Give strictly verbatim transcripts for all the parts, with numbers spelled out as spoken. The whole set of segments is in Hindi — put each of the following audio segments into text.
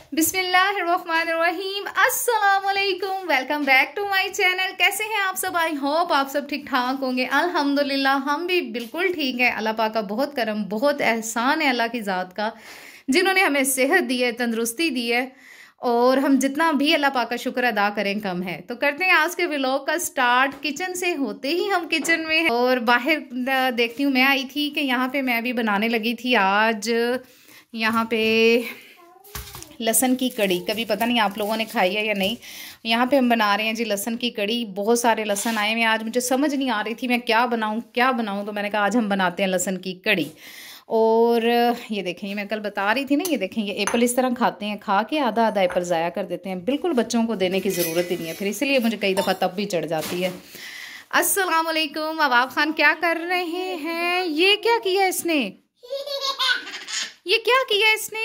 बिस्मिल्लाहिर्रहमानिर्रहीम, अस्सलाम वालेकुम, welcome back to my channel. कैसे हैं आप सब? आई होप आप सब ठीक ठाक होंगे। अल्हम्दुलिल्लाह हम भी बिल्कुल ठीक है। अल्लाह पाक का बहुत करम, बहुत एहसान है अल्लाह की ज़ात का, जिन्होंने हमें सेहत दी है, तंदुरुस्ती दी है, और हम जितना भी अल्लाह पाक का शुक्र अदा करें कम है। तो करते हैं आज के व्लॉग का स्टार्ट। किचन से होते ही हम किचन में हैं और बाहर देखती हूँ। मैं आई थी कि यहाँ पे मैं भी बनाने लगी थी आज यहाँ पे लहसन की कड़ी। कभी पता नहीं आप लोगों ने खाई है या नहीं। यहाँ पे हम बना रहे हैं जी लहसन की कड़ी। बहुत सारे लहसन आए हुए। आज मुझे समझ नहीं आ रही थी मैं क्या बनाऊँ क्या बनाऊँ, तो मैंने कहा आज हम बनाते हैं लहसन की कड़ी। और ये देखें, ये मैं कल बता रही थी ना, ये देखें, ये एप्पल इस तरह खाते हैं, खा के आधा आधा एप्पल ज़ाया कर देते हैं। बिल्कुल बच्चों को देने की ज़रूरत ही नहीं है, फिर इसलिए मुझे कई दफ़ा तब भी चढ़ जाती है। अस्सलाम वालेकुम। अवाब खान क्या कर रहे हैं? ये क्या किया इसने? ये क्या किया इसने?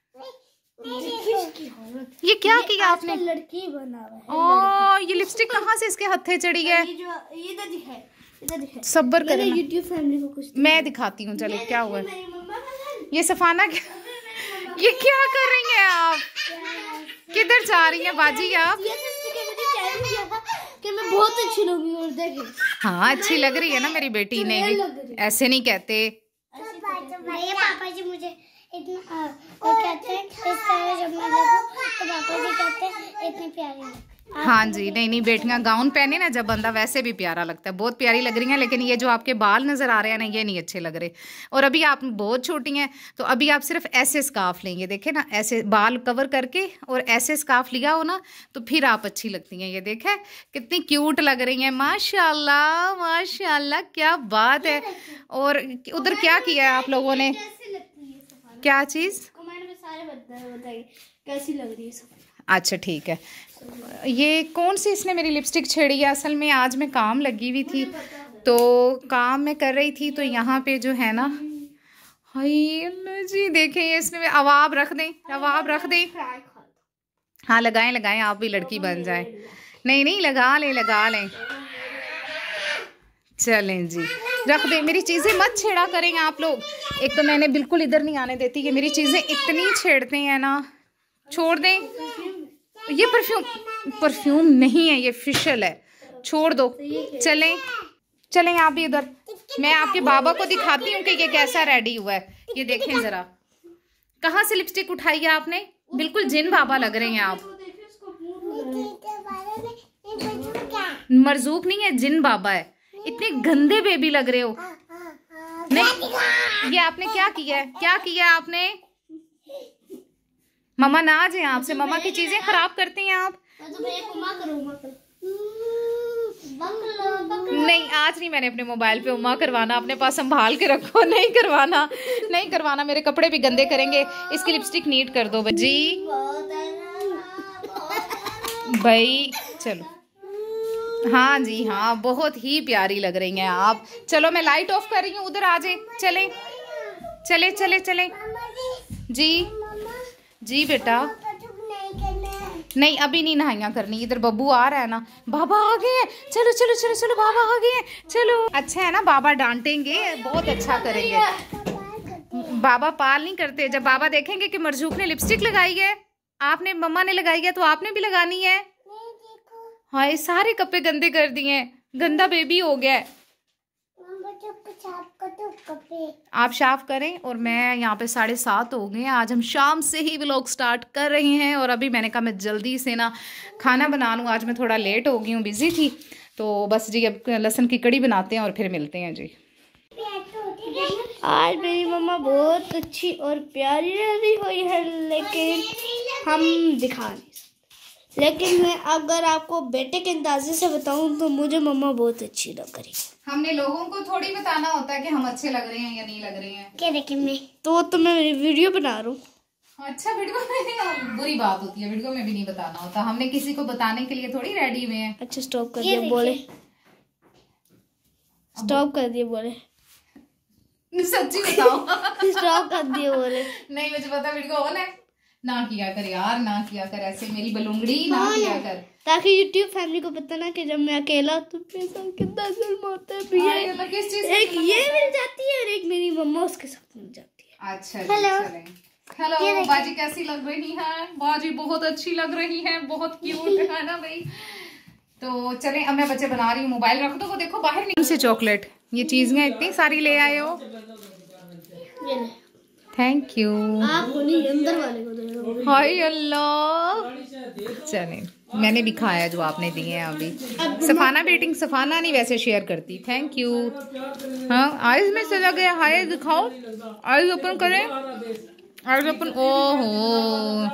ये क्या किया आपने? लड़की बना है। ओ, ये लिपस्टिक कहाँ से इसके हथे चढ़ी है? ये जो ये तो दिखाए, इधर दिखाए। सब्र करें, यूट्यूब फैमिली को कुछ मैं दिखाती हूँ। चलो क्या हुआ? ये सफाना क्या, ये क्या कर रही हैं आप? किधर जा रही हैं बाजी आप? कि मैं बहुत अच्छी लगी और देखें। हाँ अच्छी लग रही है ना मेरी बेटी ने। ऐसे नहीं कहते। पापा जी मुझे इतना वो कहते हैं इस तरह जब मैं देखूं तो पापा जी कहते हैं इतनी प्यारी। हाँ जी, नहीं नहीं, बेटियां गाउन पहने ना जब बंदा वैसे भी प्यारा लगता है। बहुत प्यारी लग रही हैं, लेकिन ये जो आपके बाल नजर आ रहे हैं ना, ये नहीं अच्छे लग रहे। और अभी आप बहुत छोटी हैं, तो अभी आप सिर्फ ऐसे स्कार्फ लेंगे, देखे ना, ऐसे बाल कवर करके और ऐसे स्कार्फ लिया हो ना, तो फिर आप अच्छी लगती हैं। ये देखे कितनी क्यूट लग रही हैं, माशाल्लाह माशाल्लाह, क्या बात है। और उधर क्या किया है आप लोगों ने? क्या चीज? कमेंट में सारे बताइए कैसी लग रही है। अच्छा ठीक है। ये कौन सी इसने मेरी लिपस्टिक छेड़ी है? असल में आज मैं काम लगी हुई थी, तो काम मैं कर रही थी, तो यहाँ पे जो है ना, हाय जी देखें, ये इसने अवाब रख दें, अवाब रख दें। हाँ लगाएं लगाएं, आप भी लड़की बन जाएं। नहीं नहीं, लगा लें लगा लें, चलें जी, रख दें। मेरी चीज़ें मत छेड़ा करें आप लोग। एक तो मैंने बिल्कुल इधर नहीं आने देती कि मेरी चीज़ें इतनी छेड़ते हैं ना। छोड़ दें। ये परफ्यूम परफ्यूम नहीं है, ये फेशियल है, छोड़ दो। चलें चलें आप भी इधर। मैं आपके बाबा को दिखाती हूँ कि ये कैसा रेडी हुआ है। ये देखें ज़रा, कहाँ से लिपस्टिक उठाई है आपने? बिल्कुल जिन बाबा लग रहे हैं आप। मरजूक नहीं है, जिन बाबा है। इतने गंदे बेबी लग रहे हो। नहीं, ये आपने क्या किया है? क्या किया आपने? मम्मा ना आ जाए आपसे, मम्मा की चीजें खराब करती हैं आप। नहीं, आज नहीं मैंने अपने मोबाइल पे उम्मा करवाना, अपने पास संभाल के रखो। नहीं करवाना, नहीं करवाना, मेरे कपड़े भी गंदे करेंगे। इसकी लिपस्टिक नीट कर दो जी भाई। चलो, हाँ जी हाँ, बहुत ही प्यारी लग रही हैं आप। चलो मैं लाइट ऑफ कर रही हूँ, उधर आ जाए। चले चले चले चले जी जी बेटा। नहीं अभी नहीं नहाइयाँ करनी, इधर बब्बू आ रहा है ना। बाबा आ गए हैं, चलो चलो चलो चलो, बाबा आ गए हैं, चलो। अच्छा है ना, बाबा डांटेंगे, बहुत अच्छा करेंगे। बाबा पाल नहीं करते। जब बाबा देखेंगे कि मरजूक ने लिपस्टिक लगाई है, आपने मम्मा ने लगाई है, तो आपने भी लगानी है। हाय, सारे कपड़े गंदे कर दिए, गंदा बेबी हो गया है। आप साफ करें। और मैं यहाँ पे साढ़े सात हो गए। आज हम शाम से ही व्लॉग स्टार्ट कर रहे हैं, और अभी मैंने कहा मैं जल्दी से ना खाना बना लूँ। आज मैं थोड़ा लेट हो गई हूँ, बिजी थी। तो बस जी, अब लहसुन की कड़ी बनाते हैं और फिर मिलते हैं जी। आज मेरी मम्मा बहुत अच्छी और प्यारी रही हुई है, लेकिन हम दिखा नहीं सकते। लेकिन मैं अगर आपको बेटे के अंदाजे से बताऊं तो मुझे मम्मा बहुत अच्छी लग रही है। हमने लोगों को थोड़ी बताना होता है कि हम अच्छे लग रहे हैं या नहीं लग रहे हैं। क्या देखें मैं तो तो मैं वीडियो बना रहा हूँ। अच्छा, वीडियो में बुरी बात होती है, वीडियो में भी नहीं बताना होता। हमने किसी को बताने के लिए थोड़ी रेडी हुए हैं। अच्छा स्टॉप कर दिया, बोले स्टॉप कर दिया, बोले सच्ची बताओ। स्टॉप कर दिया, बोले नहीं मुझे पता वीडियो ऑन है। ना किया कर यार, ना किया कर ऐसे, मेरी बलूंगड़ी ना किया कर, ताकि यूट्यूब फैमिली को पता ना कि जब मैं अकेला तो मेरे साथ कितना जुल्म होता है। भैया किस चीज एक ये मिल जाती है और एक मेरी मम्मा उसके साथ मिल जाती है। अच्छा हेलो, हेलो बाजी, कैसी लग रही है? बाजी बहुत अच्छी लग रही है, बहुत क्यूट है ना भाई। तो चलें, अब मैं बच्चे बना रही हूँ, मोबाइल रख दो। वो देखो बाहर नहीं से चॉकलेट, ये चीजें इतनी सारी ले आए हो। Thank you. अंदर वाले को हाय अल्लाह। चलें, मैंने भी खाया जो आपने दिए हैं अभी। सफाना बेटिंग, सफाना नहीं वैसे शेयर करती। Thank you. हाँ, आइज में चला गया। हाय दिखाओ, आइज ओपन करें, आइज ओपन। ओहो,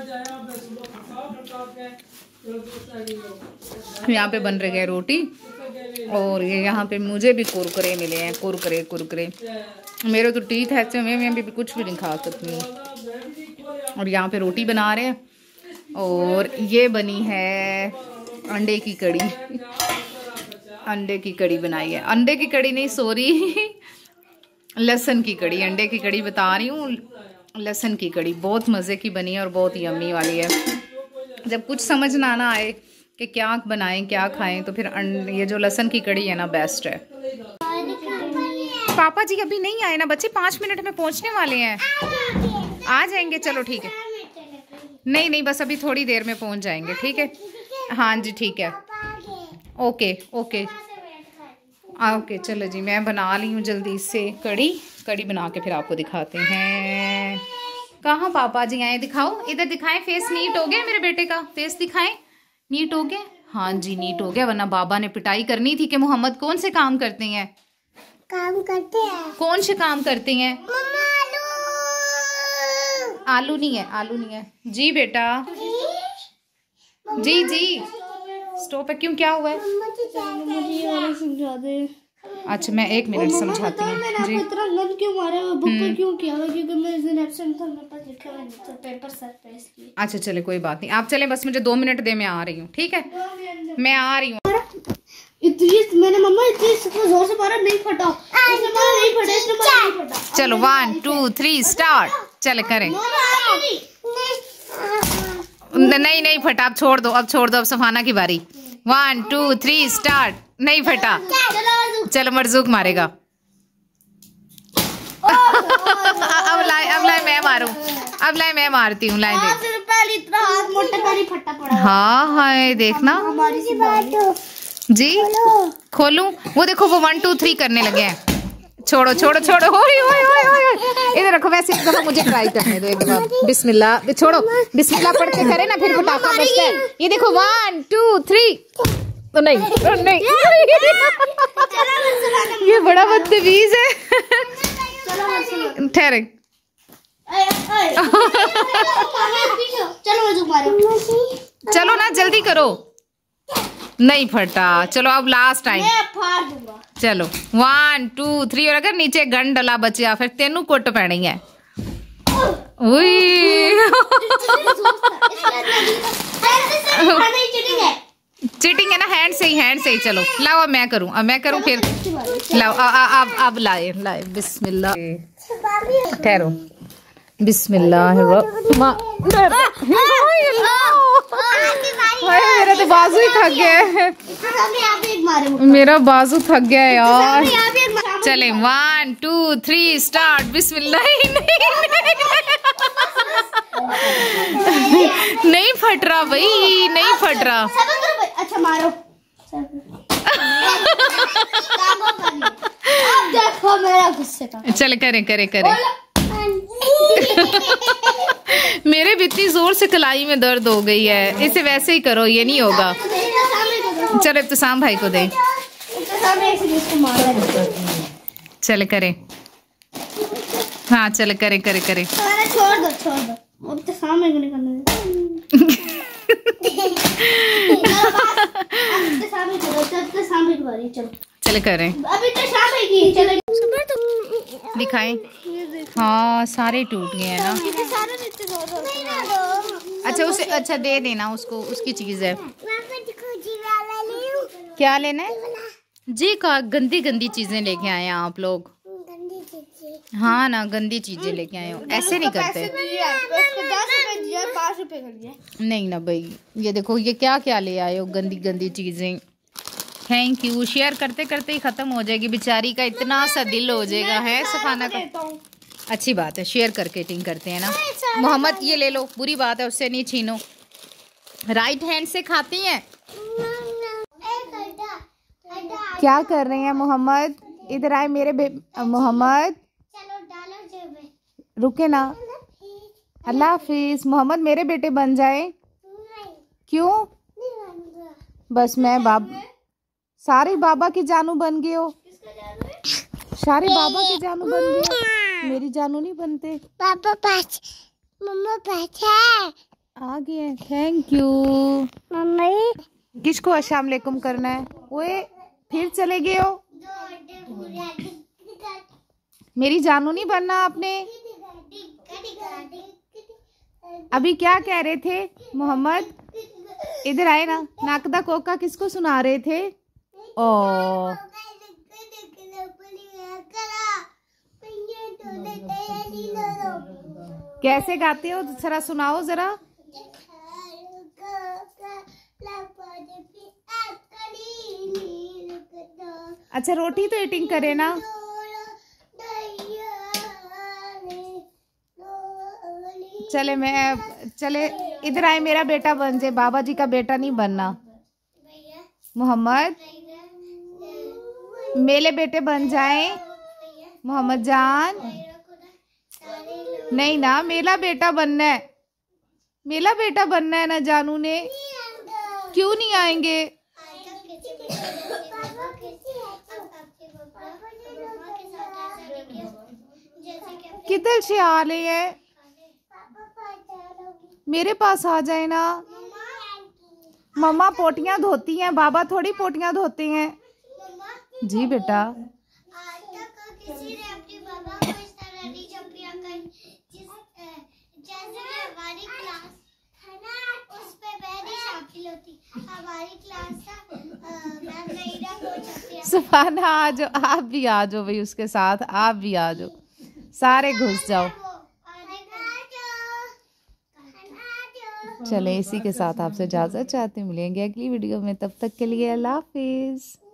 यहाँ पे बन रही है रोटी और ये यहाँ पे मुझे भी कुरकुरे मिले हैं। कुरकुरे कुरकुरे मेरे तो टीथ ऐसे हुए, मैं भी कुछ भी नहीं खा सकती हूँ। और यहाँ पे रोटी बना रहे हैं और ये बनी है अंडे की कड़ी। अंडे की कड़ी बनाई है, अंडे की कड़ी नहीं सॉरी लहसुन की कड़ी। अंडे की कड़ी बता रही हूँ, लहसुन की कड़ी बहुत मज़े की बनी है और बहुत यम्मी वाली है। जब कुछ समझ ना ना आए कि क्या बनाएं क्या खाएं तो फिर ये जो लहसुन की कड़ी है ना बेस्ट है। पापा जी अभी नहीं आए ना बच्चे, पाँच मिनट में पहुंचने वाले हैं। आ जाएंगे, चलो ठीक है। नहीं नहीं बस अभी थोड़ी देर में पहुंच जाएंगे, ठीक है। हाँ जी ठीक है, ओके ओके ओके। चलो जी, मैं बना ली हूँ जल्दी से कड़ी। कड़ी बना के फिर आपको दिखाते हैं। कहाँ पापा जी आए? दिखाओ, इधर दिखाएं। फेस नीट हो गया मेरे बेटे का? फेस दिखाएं, नीट हो गया? हाँ जी नीट हो गया, वरना बाबा ने पिटाई करनी थी कि मोहम्मद कौन से काम करते हैं। काम करते हैं। कौन से काम करते हैं? आलू। आलू नहीं है, आलू नहीं है जी बेटा। जी जी स्टॉप है, क्यों क्या हुआ है? मुझे ये वाला समझा दे। अच्छा मैं एक मिनट समझाती हूँ जी। इतना गंद क्यों मारा है, बुक पे क्यों किया? क्योंकि मैं इस दिन एब्सेंट था, मेरे पास लिखा हुआ नहीं था पेपर सर पे इसलिए। अच्छा चले कोई बात नहीं, आप चले, बस मुझे दो मिनट दे, मैं आ रही हूँ, ठीक है मैं आ रही हूँ। इतनी मैंने मम्मा इतनी जोर से मारा, नहीं फटा, इसने मारा नहीं फटा, इसने मारा नहीं फटा। चलो वन टू थ्री स्टार्ट, चले करें। नहीं नहीं फटा, अब छोड़ दो, अब छोड़ दो, अब सफाना की बारी। One two three start. नहीं फटा, चलो मरजूक मारेगा। अब लाए अब लाए मैं मारूं, अब लाए मैं मारती हूँ। लाए हाँ हाँ देखना जी, खोलूं? वो देखो वो वन टू थ्री करने लगे हैं। छोड़ो छोड़ो छोड़ो, ओए ओए ओए ओए, इधर रखो। वैसे एक दफा मुझे ट्राई करने दो, एक दफा। बिस्मिल्लाह, छोड़ो, बिस्मिल्लाह पढ़ के करे ना, फिर पटाखा बजता है। ये देखो वन टू थ्री। तो नहीं तो नहीं ये बड़ा बदतमीज है। ठहरे, चलो ना जल्दी करो। नहीं फटा, चलो अब लास्ट टाइम। चलो वन टू थ्री, और अगर नीचे गन डला बचा फिर तेनू कुट पैनी है। चीटिंग है ना, हैंड से ही, हैंड से ही। चलो लाओ, अब मैं करूं, अब मैं करूं फिर। लाओ अब अब लाए लाए। बिस्मिल्लाह, ठहरो। बिस्मिल्लाह। मेरा तो बाजू ही थक गया है, मेरा बाजू थक गया यार। चले वन टू थ्री स्टार्ट। बिस्मिल्लाह। नहीं फट रहा भाई, नहीं फट रहा। अच्छा मारो। देखो मेरा गुस्से का। चल करें करें करें। मेरे भी इतनी जोर से कलाई में दर्द हो गई है, इसे वैसे ही करो, ये नहीं होगा। चलो इब्तिसाम भाई को दे। चले करें, हाँ चले करें करें करें। छोड़ दो छोड़ दो, इब्तिसाम भाई को नहीं करने दो। चले करें, अभी तो शाम है, चलो दिखाएं। हाँ सारे टूट गए हैं ना। अच्छा उसे, अच्छा दे देना उसको, उसकी चीज है। क्या लेना है जी? का गंदी गंदी चीजें लेके आए हैं आप लोग। हाँ ना, गंदी चीजें लेके आए हो, ऐसे नहीं करते। नहीं ना भाई, ये देखो ये क्या क्या ले आए हो, गंदी गंदी चीजें। Thank you. शेयर करते करते ही खत्म हो जाएगी, बेचारी का इतना सा दिल हो जाएगा है सफाना का। अच्छी बात है, शेयर करके ईटिंग करते हैं ना। मोहम्मद ये ले लो, बुरी बात है, उससे नहीं छीनो। राइट हैंड से खाती हैं। क्या कर रहे हैं मोहम्मद? इधर आए मेरे बे मोहम्मद, रुके ना। अल्लाह हाफिज। मोहम्मद मेरे बेटे बन जाए। क्यों? बस मैं बाब सारे बाबा की जानू बन गए हो। सारे बाबा की जानू बन गए, मेरी जानू नहीं बनते। पापा पास, मम्मा पास है। आ गए, थैंक यू। मम्मी किसको अस्सलाम वालेकुम करना है? ओए फिर चले गए हो। मेरी जानू नहीं बनना आपने। अभी क्या कह रहे थे मोहम्मद? इधर आए ना। नाकदा कोका किसको सुना रहे थे? ओ कैसे गाते हो जरा सुनाओ जरा। अच्छा रोटी तो ईटिंग करे ना। चले मैं चले इधर आए, मेरा बेटा बन जाए, बाबा जी का बेटा नहीं बनना। मोहम्मद मेरे बेटे बन जाए। मोहम्मद जान नहीं ना, मेरा बेटा बनना है, मेरा बेटा बनना है ना जानू ने। क्यों नहीं आएंगे? किधर से आ रहे हैं? मेरे पास आ जाए ना। मम्मा पोटियां धोती हैं, बाबा थोड़ी पोटियां धोते हैं। जी बेटा। सुभाना आ जाओ, आप भी आ जाओ भाई, उसके साथ आप भी आ जाओ, सारे घुस जाओ। चले इसी के साथ आपसे इजाजत चाहते, मिलेंगे अगली वीडियो में, तब तक के लिए अल्लाह हाफिज।